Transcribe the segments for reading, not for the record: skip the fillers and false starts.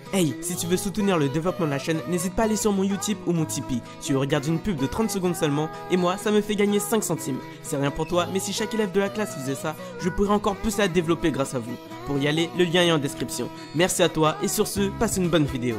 Hey, si tu veux soutenir le développement de la chaîne, n'hésite pas à aller sur mon Utip ou mon Tipeee. Tu regardes une pub de 30 secondes seulement, et moi, ça me fait gagner 5 centimes. C'est rien pour toi, mais si chaque élève de la classe faisait ça, je pourrais encore plus la développer grâce à vous. Pour y aller, le lien est en description. Merci à toi, et sur ce, passe une bonne vidéo.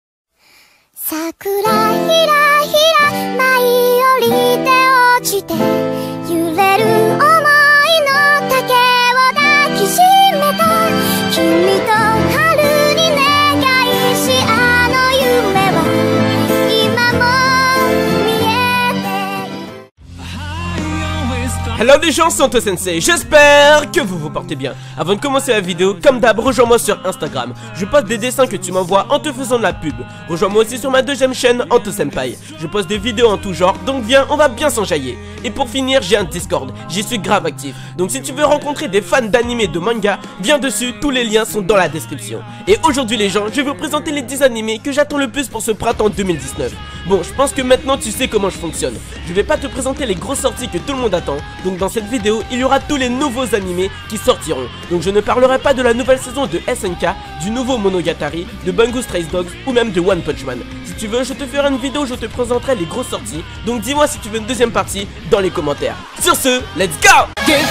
Hello les gens, c'est Anto Sensei, j'espère que vous vous portez bien. Avant de commencer la vidéo, comme d'hab, rejoins-moi sur Instagram. Je poste des dessins que tu m'envoies en te faisant de la pub. Rejoins-moi aussi sur ma deuxième chaîne, Anto Senpai. Je poste des vidéos en tout genre, donc viens, on va bien s'enjailler. Et pour finir, j'ai un Discord, j'y suis grave actif. Donc si tu veux rencontrer des fans d'anime et de manga, viens dessus, tous les liens sont dans la description. Et aujourd'hui les gens, je vais vous présenter les 10 animés que j'attends le plus pour ce printemps 2019. Bon, je pense que maintenant tu sais comment je fonctionne. Je vais pas te présenter les grosses sorties que tout le monde attend. Donc dans cette vidéo, il y aura tous les nouveaux animés qui sortiront. Donc je ne parlerai pas de la nouvelle saison de SNK, du nouveau Monogatari, de Bungo Stray Dogs ou même de One Punch Man. Si tu veux, je te ferai une vidéo où je te présenterai les grosses sorties. Donc dis-moi si tu veux une deuxième partie dans les commentaires. Sur ce, let's go!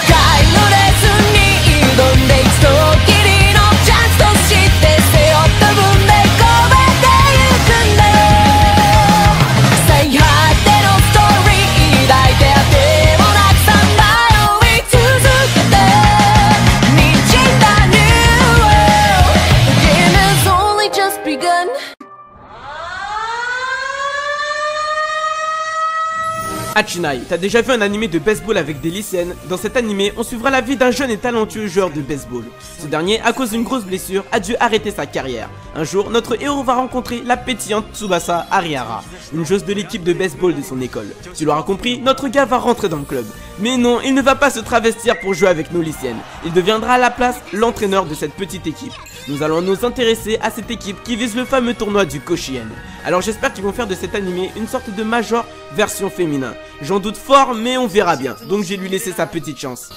Hachinai, t'as déjà vu un animé de baseball avec des lycéennes? Dans cet animé, on suivra la vie d'un jeune et talentueux joueur de baseball. Ce dernier, à cause d'une grosse blessure, a dû arrêter sa carrière. Un jour, notre héros va rencontrer la pétillante Tsubasa Arihara, une joueuse de l'équipe de baseball de son école. Tu l'auras compris, notre gars va rentrer dans le club. Mais non, il ne va pas se travestir pour jouer avec nos lycéennes. Il deviendra à la place l'entraîneur de cette petite équipe. Nous allons nous intéresser à cette équipe qui vise le fameux tournoi du Koshien. Alors j'espère qu'ils vont faire de cet animé une sorte de Major version féminin. J'en doute fort, mais on verra bien. Donc je vais lui laisser sa petite chance.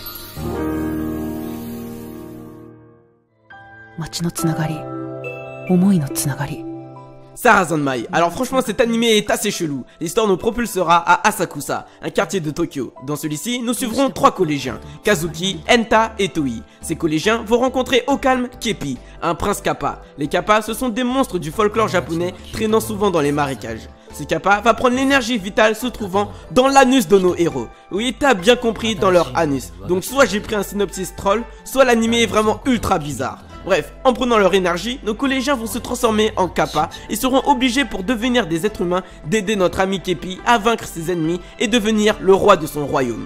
Sarah Zanmai. Alors franchement cet animé est assez chelou. L'histoire nous propulsera à Asakusa, un quartier de Tokyo. Dans celui-ci, nous suivrons 3 collégiens, Kazuki, Enta et Toi. Ces collégiens vont rencontrer au calme Kepi, un prince kappa. Les kappas, ce sont des monstres du folklore japonais traînant souvent dans les marécages. Ce kappa va prendre l'énergie vitale se trouvant dans l'anus de nos héros. Oui, t'as bien compris, dans leur anus. Donc soit j'ai pris un synopsis troll, soit l'animé est vraiment ultra bizarre. Bref, en prenant leur énergie, nos collégiens vont se transformer en kappa et seront obligés pour devenir des êtres humains d'aider notre ami Kepi à vaincre ses ennemis et devenir le roi de son royaume.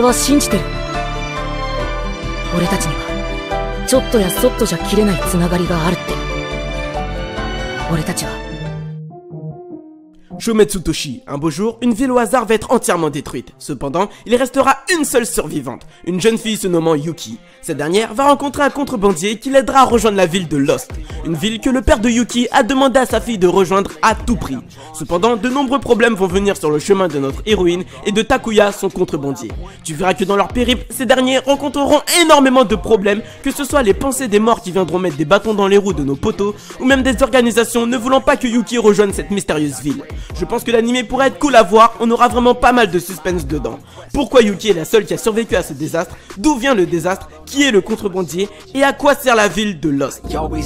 Shometsu Toshi, un beau jour, une ville au hasard va être entièrement détruite. Cependant, il restera une seule survivante, une jeune fille se nommant Yuki. Cette dernière va rencontrer un contrebandier qui l'aidera à rejoindre la ville de Lost, une ville que le père de Yuki a demandé à sa fille de rejoindre à tout prix. Cependant, de nombreux problèmes vont venir sur le chemin de notre héroïne et de Takuya, son contrebandier. Tu verras que dans leur périple, ces derniers rencontreront énormément de problèmes, que ce soit les pensées des morts qui viendront mettre des bâtons dans les roues de nos poteaux, ou même des organisations ne voulant pas que Yuki rejoigne cette mystérieuse ville. Je pense que l'anime pourrait être cool à voir, on aura vraiment pas mal de suspense dedans. Pourquoi Yuki est la seule qui a survécu à ce désastre? D'où vient le désastre? Qui est le contrebandier? Et à quoi sert la ville de Lost?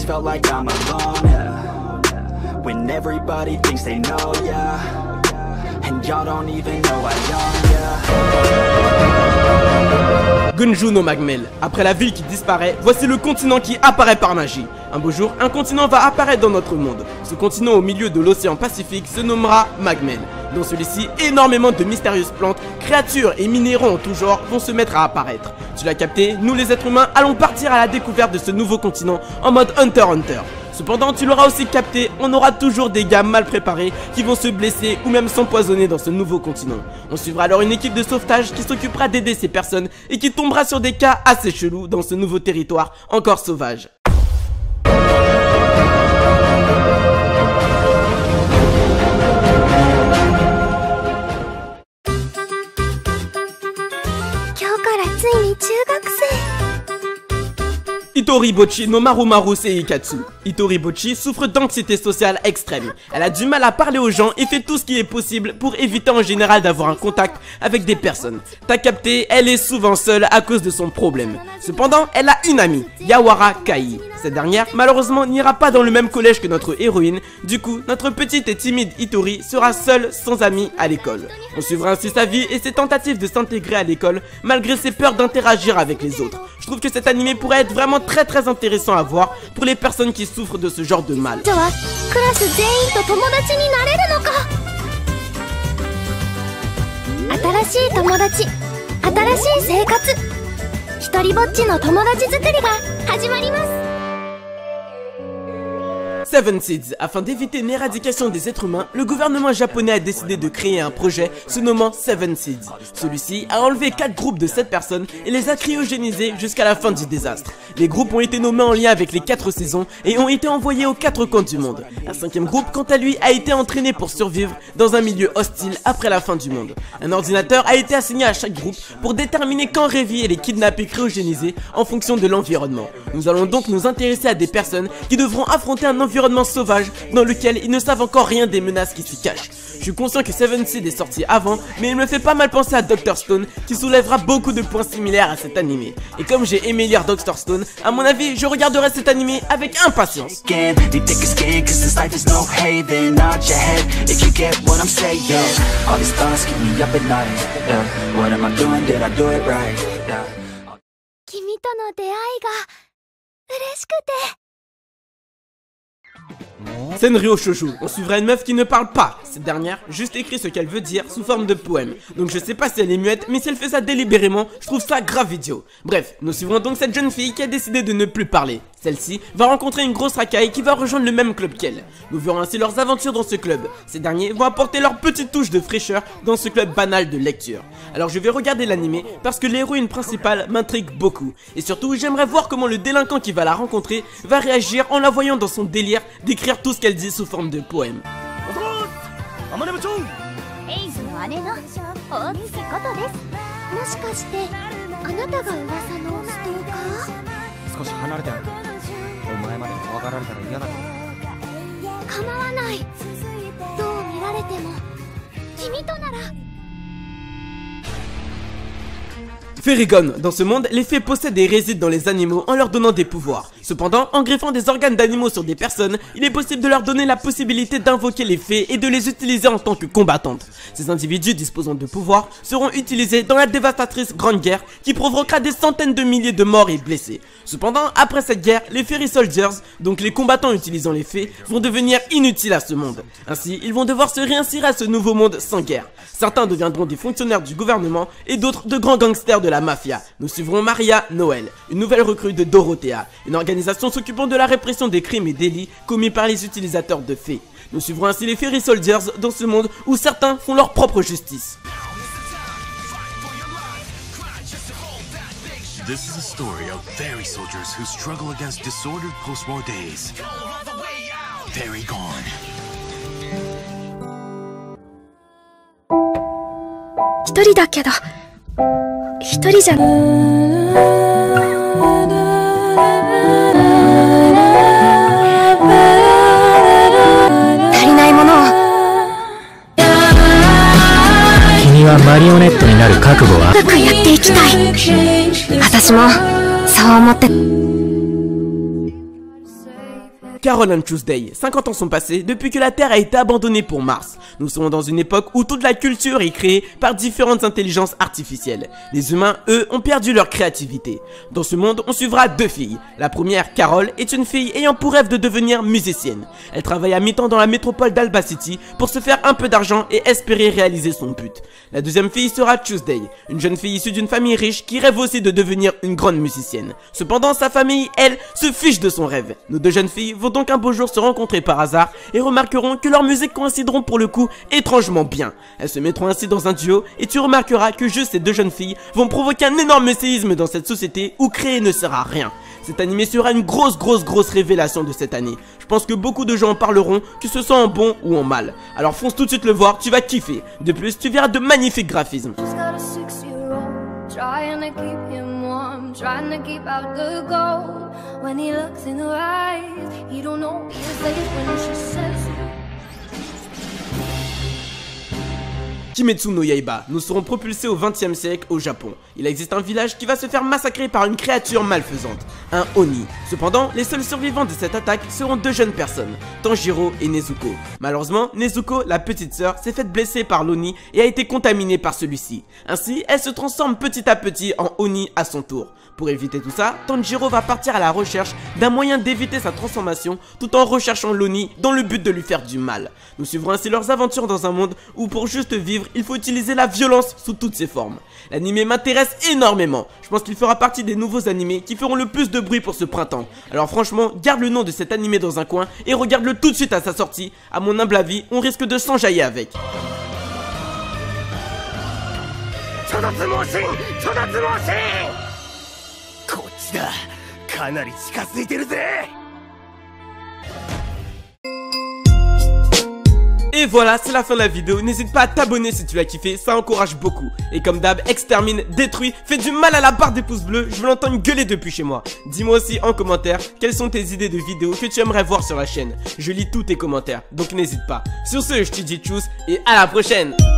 Gunju no Magmel. Après la ville qui disparaît, voici le continent qui apparaît par magie. Un beau jour, un continent va apparaître dans notre monde. Ce continent au milieu de l'océan Pacifique se nommera Magmel. Dans celui-ci, énormément de mystérieuses plantes, créatures et minéraux en tout genre vont se mettre à apparaître. Tu l'as capté, nous les êtres humains allons partir à la découverte de ce nouveau continent en mode Hunter x Hunter. Cependant, tu l'auras aussi capté, on aura toujours des gars mal préparés qui vont se blesser ou même s'empoisonner dans ce nouveau continent. On suivra alors une équipe de sauvetage qui s'occupera d'aider ces personnes et qui tombera sur des cas assez chelous dans ce nouveau territoire encore sauvage. Itoribochi no Marumaru Seikatsu. Itoribochi souffre d'anxiété sociale extrême. Elle a du mal à parler aux gens et fait tout ce qui est possible pour éviter en général d'avoir un contact avec des personnes. T'as capté, elle est souvent seule à cause de son problème. Cependant, elle a une amie, Yawara Kai. Cette dernière, malheureusement, n'ira pas dans le même collège que notre héroïne. Du coup, notre petite et timide Itori sera seule, sans amis à l'école. On suivra ainsi sa vie et ses tentatives de s'intégrer à l'école, malgré ses peurs d'interagir avec les autres. Je trouve que cet animé pourrait être vraiment très intéressant à voir pour les personnes qui souffrent de ce genre de mal. Seven Seeds. Afin d'éviter une éradication des êtres humains, le gouvernement japonais a décidé de créer un projet se nommant Seven Seeds. Celui-ci a enlevé 4 groupes de 7 personnes et les a cryogénisés jusqu'à la fin du désastre. Les groupes ont été nommés en lien avec les 4 saisons et ont été envoyés aux 4 coins du monde. Un 5e groupe, quant à lui, a été entraîné pour survivre dans un milieu hostile après la fin du monde. Un ordinateur a été assigné à chaque groupe pour déterminer quand réveiller les kidnappés cryogénisés en fonction de l'environnement. Nous allons donc nous intéresser à des personnes qui devront affronter un environnement sauvage dans lequel ils ne savent encore rien des menaces qui s'y cachent. Je suis conscient que Seven Seeds est sorti avant, mais il me fait pas mal penser à Dr. Stone qui soulèvera beaucoup de points similaires à cet animé. Et comme j'ai aimé lire Dr. Stone, à mon avis je regarderai cet animé avec impatience. Senryo Shoujo, on suivra une meuf qui ne parle pas. Cette dernière juste écrit ce qu'elle veut dire sous forme de poème. Donc je sais pas si elle est muette, mais si elle fait ça délibérément, je trouve ça grave idiot. Bref, nous suivrons donc cette jeune fille qui a décidé de ne plus parler. Celle-ci va rencontrer une grosse racaille qui va rejoindre le même club qu'elle. Nous verrons ainsi leurs aventures dans ce club. Ces derniers vont apporter leur petite touche de fraîcheur dans ce club banal de lecture. Alors je vais regarder l'animé parce que l'héroïne principale m'intrigue beaucoup. Et surtout, j'aimerais voir comment le délinquant qui va la rencontrer va réagir en la voyant dans son délire d'écrire tout ce qu'elle dit sous forme de poème. Ferigon, dans ce monde, les fées possèdent et résident dans les animaux en leur donnant des pouvoirs. Cependant, en greffant des organes d'animaux sur des personnes, il est possible de leur donner la possibilité d'invoquer les fées et de les utiliser en tant que combattantes. Ces individus disposant de pouvoirs seront utilisés dans la dévastatrice Grande Guerre qui provoquera des centaines de milliers de morts et blessés. Cependant, après cette guerre, les Fairy Soldiers, donc les combattants utilisant les fées, vont devenir inutiles à ce monde. Ainsi, ils vont devoir se réinsérer à ce nouveau monde sans guerre. Certains deviendront des fonctionnaires du gouvernement et d'autres de grands gangsters de la mafia. Nous suivrons Maria Noël, une nouvelle recrue de Dorothea, une organisation s'occupant de la répression des crimes et délits commis par les utilisateurs de fées. Nous suivrons ainsi les Fairy Soldiers dans ce monde où certains font leur propre justice. This is a story of fairy soldiers who struggle against disordered post-war days. Fairy gone. Carol and Tuesday, 50 ans sont passés depuis que la Terre a été abandonnée pour Mars. Nous sommes dans une époque où toute la culture est créée par différentes intelligences artificielles. Les humains, eux, ont perdu leur créativité. Dans ce monde, on suivra 2 filles. La première, Carol, est une fille ayant pour rêve de devenir musicienne. Elle travaille à mi-temps dans la métropole d'Alba City pour se faire un peu d'argent et espérer réaliser son but. La deuxième fille sera Tuesday, une jeune fille issue d'une famille riche qui rêve aussi de devenir une grande musicienne. Cependant, sa famille, elle, se fiche de son rêve. Nos 2 jeunes filles vont donc un beau jour se rencontrer par hasard et remarqueront que leurs musiques coïncideront pour le coup étrangement bien. Elles se mettront ainsi dans un duo et tu remarqueras que juste ces 2 jeunes filles vont provoquer un énorme séisme dans cette société où créer ne sert à rien. Cet animé sera une grosse révélation de cette année. Je pense que beaucoup de gens en parleront, que ce soit en bon ou en mal. Alors fonce tout de suite le voir, tu vas kiffer. De plus, tu verras de magnifiques graphismes. trying to keep out the gold. When he looks in her eyes, he don't know he is late when she says Kimetsu no Yaiba, nous serons propulsés au XXe siècle au Japon. Il existe un village qui va se faire massacrer par une créature malfaisante, un Oni. Cependant, les seuls survivants de cette attaque seront deux jeunes personnes, Tanjiro et Nezuko. Malheureusement, Nezuko, la petite sœur, s'est faite blesser par l'Oni et a été contaminée par celui-ci. Ainsi, elle se transforme petit à petit en Oni à son tour. Pour éviter tout ça, Tanjiro va partir à la recherche d'un moyen d'éviter sa transformation tout en recherchant l'Oni dans le but de lui faire du mal. Nous suivrons ainsi leurs aventures dans un monde où pour juste vivre, il faut utiliser la violence sous toutes ses formes. L'anime m'intéresse énormément. Je pense qu'il fera partie des nouveaux animés qui feront le plus de bruit pour ce printemps. Alors franchement, garde le nom de cet animé dans un coin et regarde-le tout de suite à sa sortie. À mon humble avis, on risque de s'enjailler avec. Et voilà, c'est la fin de la vidéo. N'hésite pas à t'abonner si tu l'as kiffé, ça encourage beaucoup. Et comme d'hab, extermine, détruis, fais du mal à la barre des pouces bleus. Je veux l'entendre gueuler depuis chez moi. Dis-moi aussi en commentaire quelles sont tes idées de vidéos que tu aimerais voir sur la chaîne. Je lis tous tes commentaires, donc n'hésite pas. Sur ce, je te dis tchuss et à la prochaine.